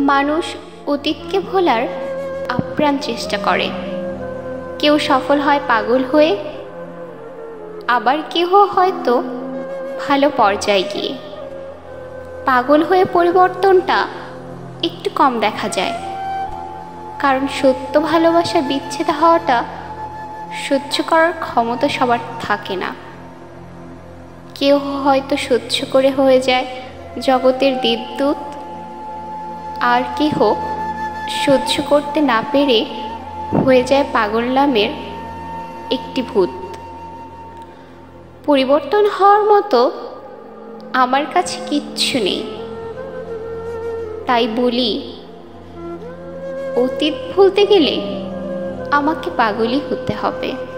মানুষ অতীতকে ভোলার আপ্রাণ চেষ্টা করে। কেউ সফল হয় পাগল হয়ে, আবার কেউ হয়তো ভালো পর্যায়ে গিয়ে। পাগল হয়ে পরিবর্তনটা একটু কম দেখা যায়, কারণ সত্য ভালোবাসা বিচ্ছেদ হওয়াটা সহ্য করার ক্ষমতা সবার থাকে না। কেউ হয়তো সহ্য করে হয়ে যায় জগতের বিদ্যুৎ, আর কেহ সহ্য করতে না পেরে হয়ে যায় পাগল নামের একটি ভূত। পরিবর্তন হওয়ার মতো আমার কাছে কিচ্ছু নেই, তাই বলি অতীত ভুলতে গেলে আমাকে পাগলই হতে হবে।